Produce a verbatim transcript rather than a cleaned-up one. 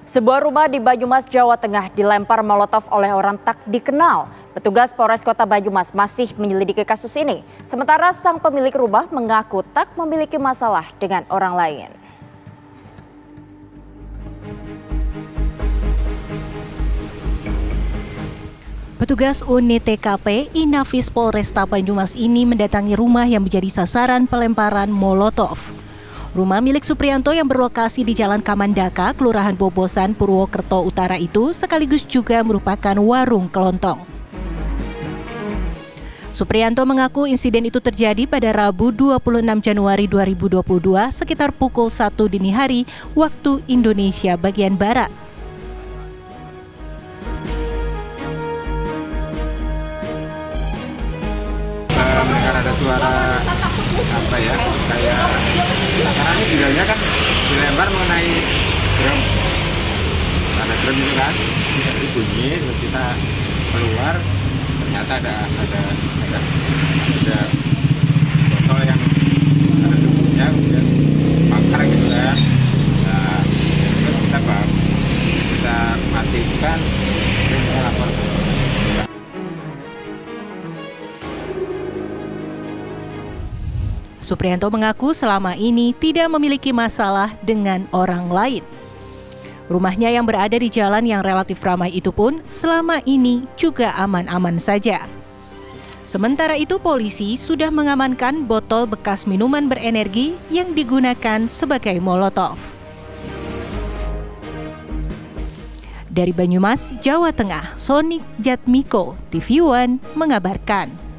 Sebuah rumah di Banyumas, Jawa Tengah dilempar molotov oleh orang tak dikenal. Petugas Polres Kota Banyumas masih menyelidiki kasus ini. Sementara sang pemilik rumah mengaku tak memiliki masalah dengan orang lain. Petugas unit T K P Inafis Polresta Banyumas ini mendatangi rumah yang menjadi sasaran pelemparan molotov. Rumah milik Supriyanto yang berlokasi di Jalan Kamandaka, Kelurahan Bobosan, Purwokerto Utara itu sekaligus juga merupakan warung kelontong. Supriyanto mengaku insiden itu terjadi pada Rabu dua puluh enam Januari dua ribu dua puluh dua sekitar pukul satu dini hari waktu Indonesia bagian Barat. Mendengar ada suara apa ya, kayak karena ini bilangnya kan dilempar mengenai drum, ada drum itu kan, jadi bunyi, terus kita keluar, ternyata ada ada ada, ada botol yang ada debunya, kemudian bakar gitu kan. Nah, terus kita bang, kita matikan, terus kita lapor. Supriyanto mengaku selama ini tidak memiliki masalah dengan orang lain. Rumahnya yang berada di jalan yang relatif ramai itu pun selama ini juga aman-aman saja. Sementara itu polisi sudah mengamankan botol bekas minuman berenergi yang digunakan sebagai molotov. Dari Banyumas, Jawa Tengah, Sonik Jatmiko, T V One mengabarkan.